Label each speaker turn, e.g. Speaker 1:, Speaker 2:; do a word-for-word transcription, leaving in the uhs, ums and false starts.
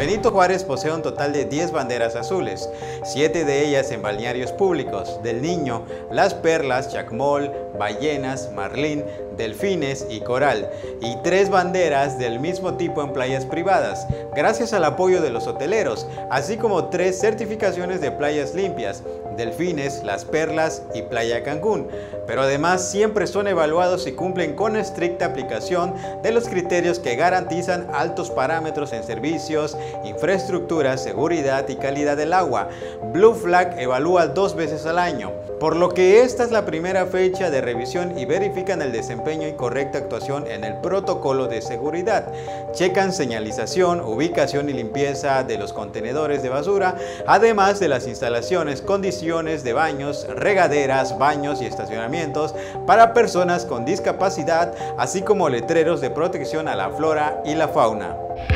Speaker 1: Benito Juárez posee un total de diez banderas azules, siete de ellas en balnearios públicos: del Niño, Las Perlas, Chacmol, Ballenas, Marlín, Delfines y Coral, y tres banderas del mismo tipo en playas privadas, gracias al apoyo de los hoteleros, así como tres certificaciones de playas limpias: Delfines, Las Perlas y Playa Cancún. Pero además siempre son evaluados y cumplen con estricta aplicación de los criterios que garantizan altos parámetros en servicios, infraestructura, seguridad y calidad del agua. Blue Flag evalúa dos veces al año, por lo que esta es la primera fecha de revisión y verifican el desempeño y correcta actuación en el protocolo de seguridad. Checan señalización, ubicación y limpieza de los contenedores de basura, además de las instalaciones, condiciones de baños, regaderas, baños y estacionamientos para personas con discapacidad, así como letreros de protección a la flora y la fauna.